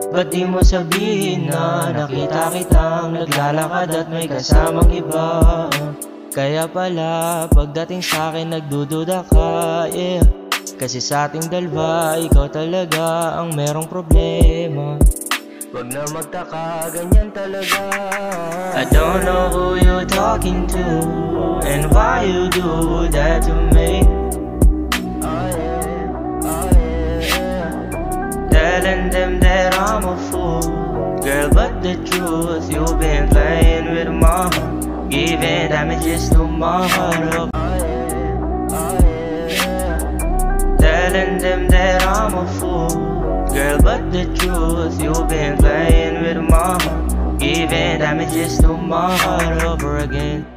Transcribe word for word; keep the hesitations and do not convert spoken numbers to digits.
Ba't di mo sabihin na nakita kitang naglalakad at may kasamang iba? Kaya pala pagdating sa'kin nagdududa ka, yeah. Kasi sa ating dalawa, ikaw talaga ang merong problema. Wag na magtaka, ganyan talaga. I don't know who you're talking to and why you do that to me. Oh yeah, oh yeah. Telling them that I'm a fool, girl, but the truth, you've been playing with my heart, giving damages to my heart. Oh yeah, oh yeah. Telling them that I'm a fool, girl, but the truth, you've been playing with my heart, giving damages to my heart over again.